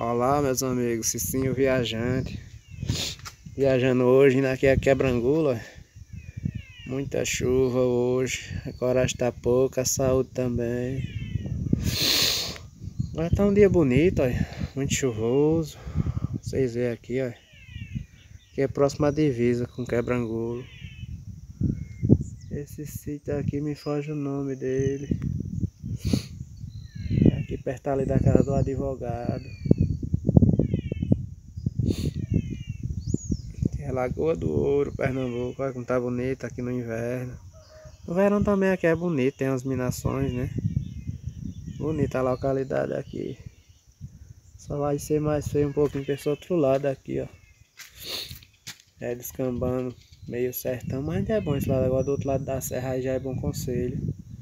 Olá, meus amigos, Cicinho Viajante. Viajando hoje, indo aqui a Quebrangulo. Muita chuva hoje, a coragem tá pouca, a saúde também. Mas tá um dia bonito, olha. Muito chuvoso. Vocês veem aqui, ó. Aqui é próximo à divisa com Quebrangulo. Esse sítio aqui me foge o nome dele. É aqui perto ali da casa do advogado. É Lagoa do Ouro, Pernambuco. Olha como tá bonito aqui no inverno. No verão também aqui é bonito, tem as minações, né? Bonita a localidade aqui. Só vai ser mais feio um pouquinho para esse outro lado aqui, ó. É descambando meio sertão, mas ainda é bom esse lado. Agora do outro lado da serra aí já é Bom Conselho.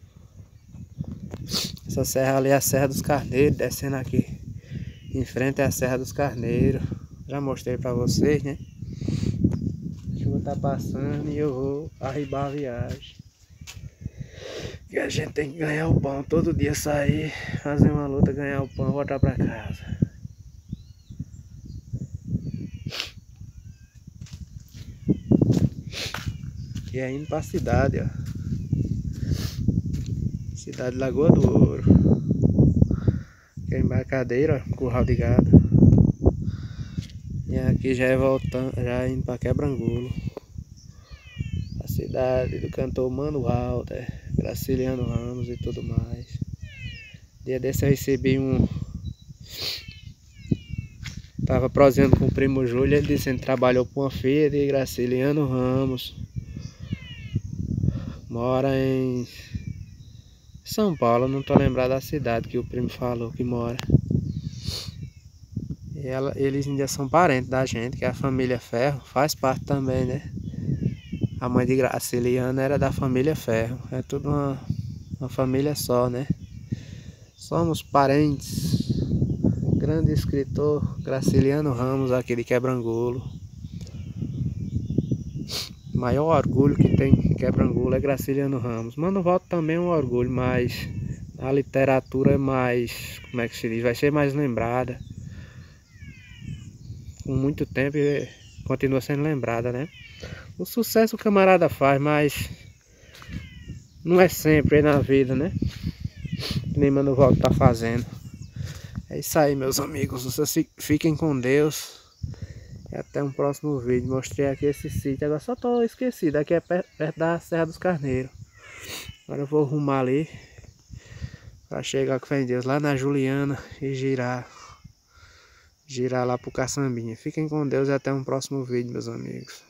Essa serra ali é a Serra dos Carneiros, descendo aqui. Em frente é a Serra dos Carneiros. Já mostrei pra vocês, né? A chuva tá passando e eu vou arribar a viagem. E a gente tem que ganhar o pão, todo dia sair, fazer uma luta, ganhar o pão e voltar pra casa. E é indo pra cidade, ó. Cidade de Lagoa do Ouro. Que é embarcadeira, ó, curral de gado. E aqui já é voltando, já é indo pra Quebrangulo. A cidade do cantor Mano Walter, Graciliano Ramos e tudo mais. Dia desse eu recebi Tava prosseando com o primo Júlio, ele disse que trabalhou com uma filha de Graciliano Ramos. Mora em São Paulo, não tô lembrado da cidade que o primo falou que mora. E eles ainda são parentes da gente, que é a família Ferro, faz parte também, né? A mãe de Graciliano era da família Ferro, é tudo uma família só, né? Somos parentes. Grande escritor Graciliano Ramos, aqui de Quebrangulo. O maior orgulho que tem em Quebrangulo é Graciliano Ramos. Mano Walter também é um orgulho, mas a literatura é mais, como é que se diz, vai ser mais lembrada. Com muito tempo e continua sendo lembrada, né? O sucesso o camarada faz, mas não é sempre na vida, né? Que nem Mano Walter tá fazendo. É isso aí, meus amigos. Vocês fiquem com Deus. E até um próximo vídeo. Mostrei aqui esse sítio. Agora só tô esquecido. Aqui é perto da Serra dos Carneiros. Agora eu vou arrumar ali. Pra chegar com fé em Deus lá na Juliana e girar. Girar lá pro Caçambinha. Fiquem com Deus e até um próximo vídeo, meus amigos.